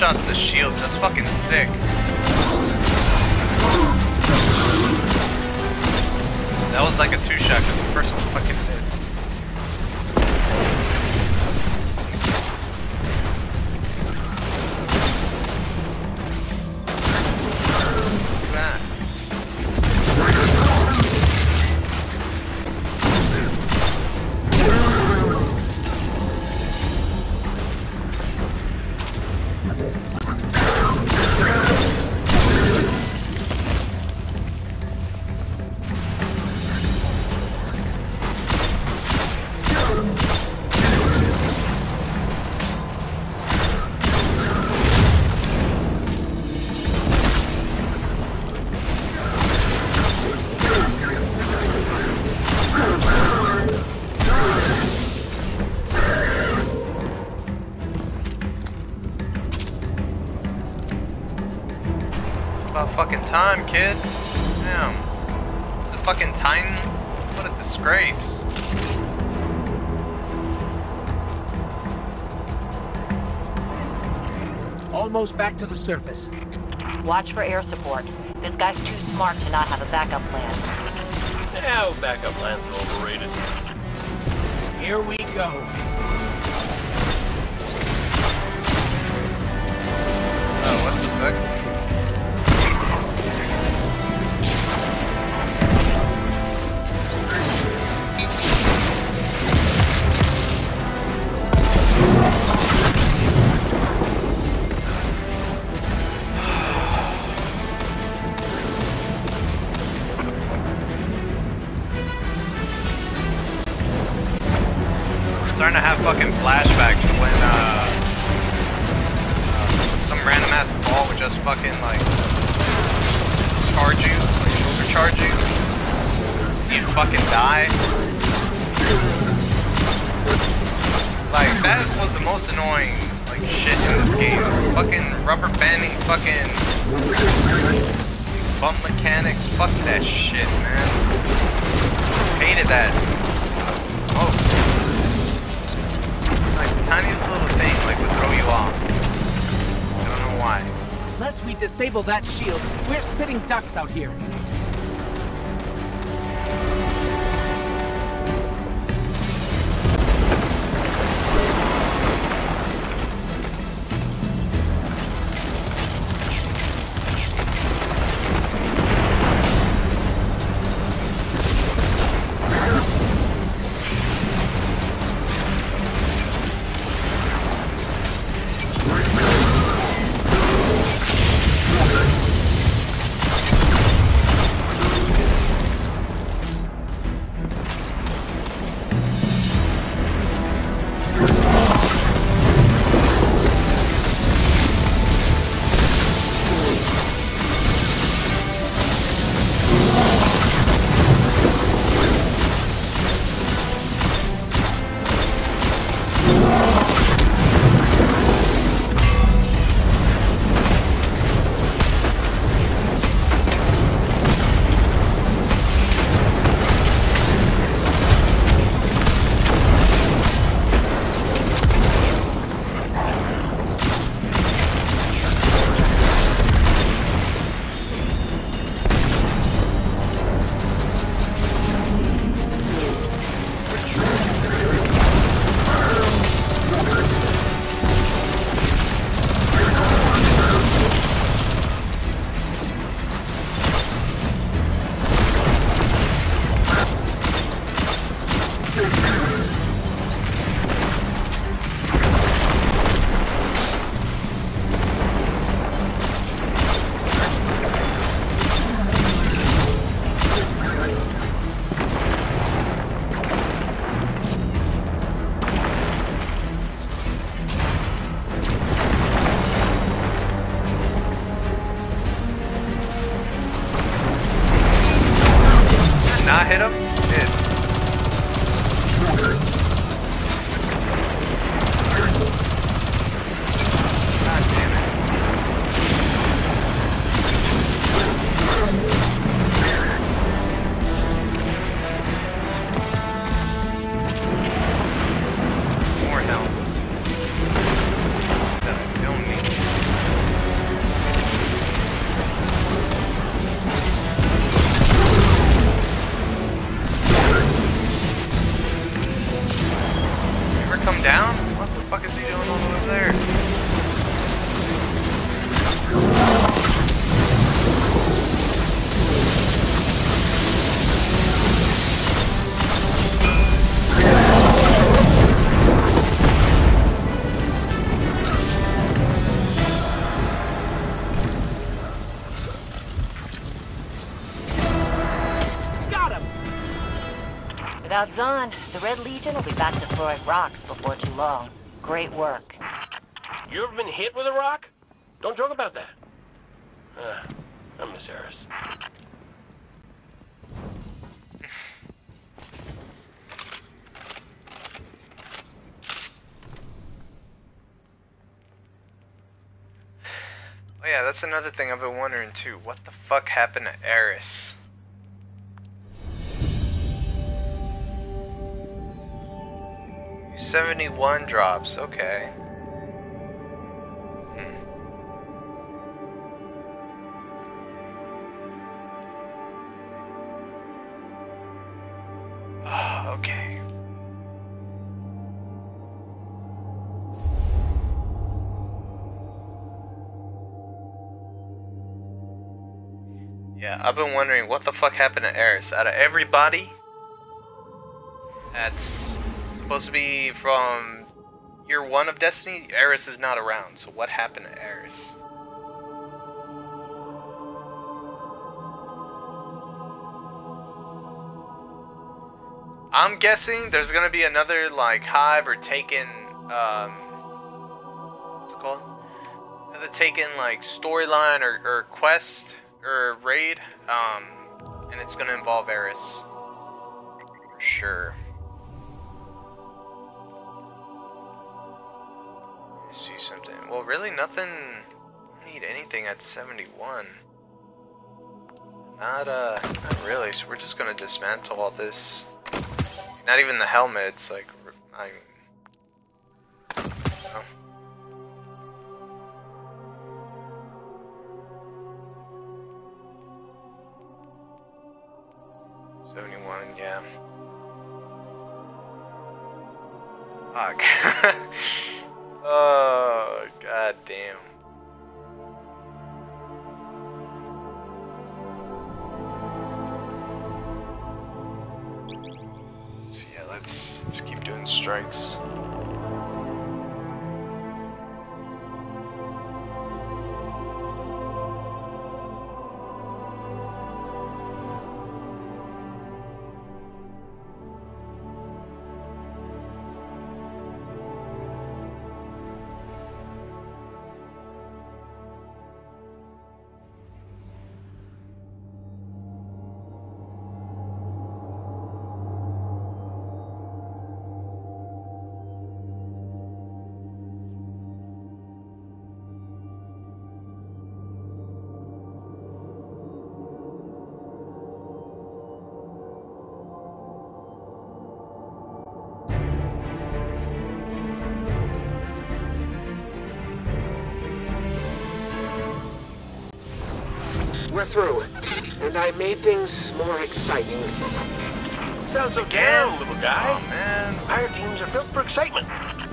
shots to shields. That's fucking sick. That was like a 2-shot because the first one fucking missed. Look at that. About fucking time, kid. Damn. The fucking Titan? What a disgrace. Almost back to the surface. Watch for air support. This guy's too smart to not have a backup plan. Yeah, backup plans are overrated. Here we go. Oh, what the fuck? Starting to have fucking flashbacks to when some random ass ball would just fucking like charge you, like overcharge you. You'd fucking die. Like that was the most annoying like shit in this game. Fucking rubber banding, fucking bump mechanics. Fuck that shit, man. Hated that. Most. Like the tiniest little thing like would throw you off. I don't know why. Unless we disable that shield, we're sitting ducks out here. Not hit him? Did. God damn it. More helms that I don't need. Without Zond, the Red Legion will be back to throwing rocks before too long. Great work. You ever been hit with a rock? Don't joke about that. I miss Eris. Oh yeah, that's another thing I've been wondering too. What the fuck happened to Eris? 71 drops, okay. Oh, okay. Yeah, I've been wondering what the fuck happened to Eris. Out of everybody that's supposed to be from year 1 of Destiny, Eris is not around. So what happened to Eris? I'm guessing there's gonna be another like Hive or Taken, what's it called? Another Taken like storyline or quest or raid, and it's gonna involve Eris for sure. Let's see something. Well, really, nothing. I don't need anything at 71. Not really. So we're just gonna dismantle all this. Not even the helmets, like, oh. 71, yeah. Fuck. Oh, god damn. So yeah, let's keep doing strikes. We're through, and I made things more exciting. Sounds so down, little guy. Oh man. Fire teams are built for excitement.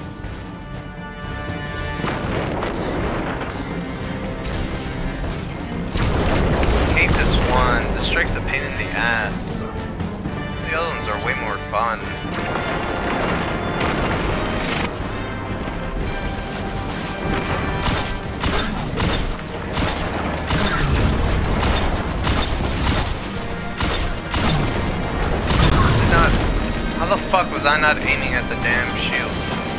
Hate this one. This strike's a pain in the ass. The other ones are way more fun. How the fuck was I not aiming at the damn shield?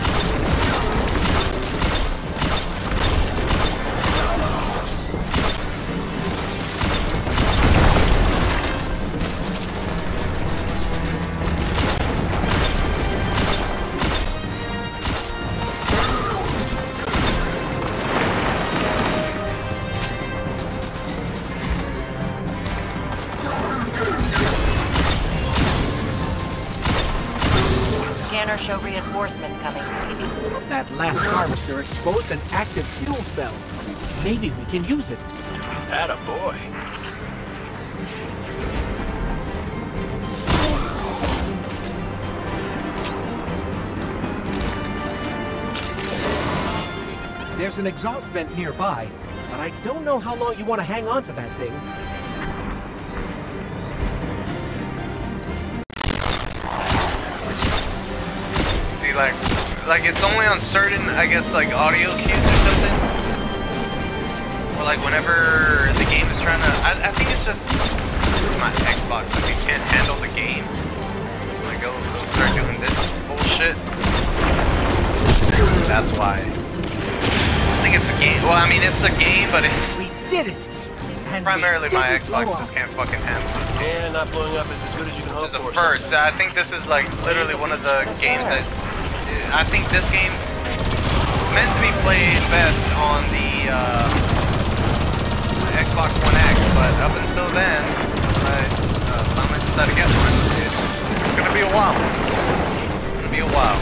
Show reinforcements coming. That last harvester exposed an active fuel cell. Maybe we can use it. Atta boy. There's an exhaust vent nearby, but I don't know how long you want to hang on to that thing. Like it's only on certain, I guess, like audio cues or something, or like whenever the game is trying to. I think it's just my Xbox, like it can't handle the game. Like it'll start doing this bullshit. That's why. I think it's a game. Well, I mean, it's a game, but it's... We did it! And primarily we my didn't Xbox blow just up. can't fucking handle this. And not blowing up is as good as you can hope This is a for. first. I think this is like literally one of the games that... I think this game meant to be played best on the Xbox One X, but up until then, I finally decided to get one. It's gonna be a while. It's gonna be a while.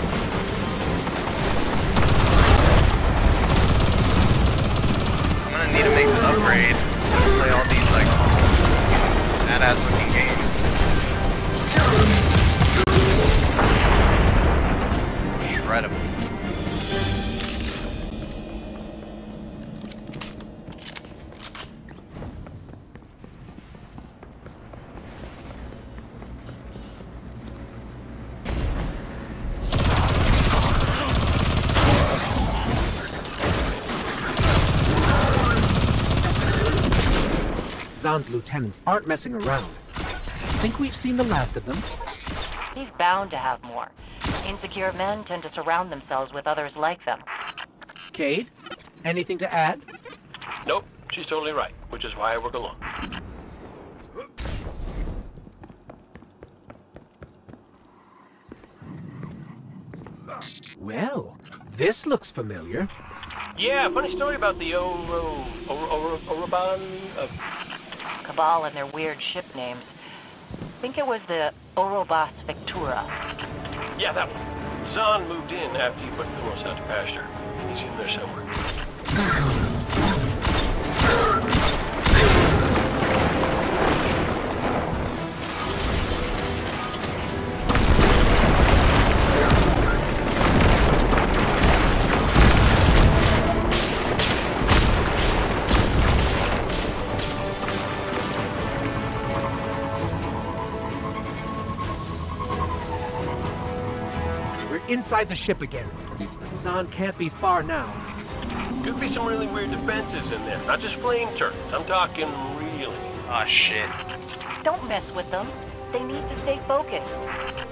I'm gonna need to make an upgrade to play all these like badass looking games. Shreddable. Zahn's lieutenants aren't messing around. Think we've seen the last of them? He's bound to have more. Insecure men tend to surround themselves with others like them. Cade, anything to add? Nope, she's totally right, which is why I work alone. Well, this looks familiar. Yeah, funny story about the Oroban. Cabal and their weird ship names. Think it was the Orobas Victura. Yeah, that one. Zahn moved in after you put Thumos out to pasture. He's in there somewhere. Inside the ship again. Zahn can't be far now. Could be some really weird defenses in there. Not just flame turrets. I'm talking really. Oh shit. Don't mess with them. They need to stay focused.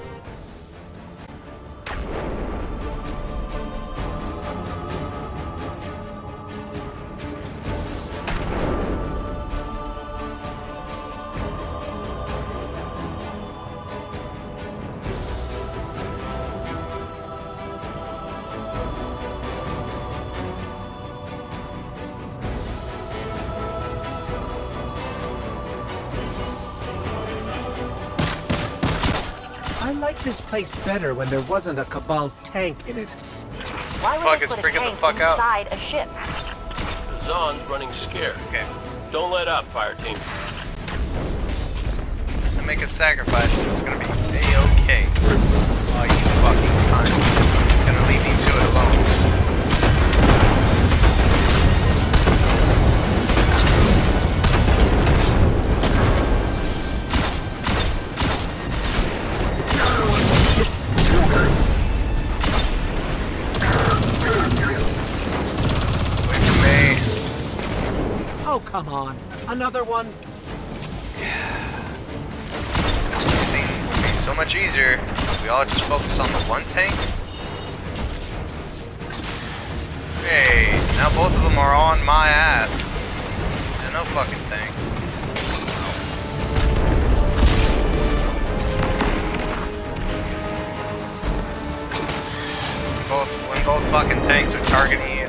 I like this place better when there wasn't a Cabal tank in it. Why would Fuck, they it's put a freaking the tank fuck out. inside a ship? Zahn's running scared. Okay. Don't let up, Fireteam. I make a sacrifice and it's gonna be A-okay. Oh, you fucking cunt. It's gonna leave me to it alone. Oh, come on. Another one? Everything would be so much easier if we all just focus on the one tank. Hey, now both of them are on my ass. Yeah, no fucking thanks. When both fucking tanks are targeting you,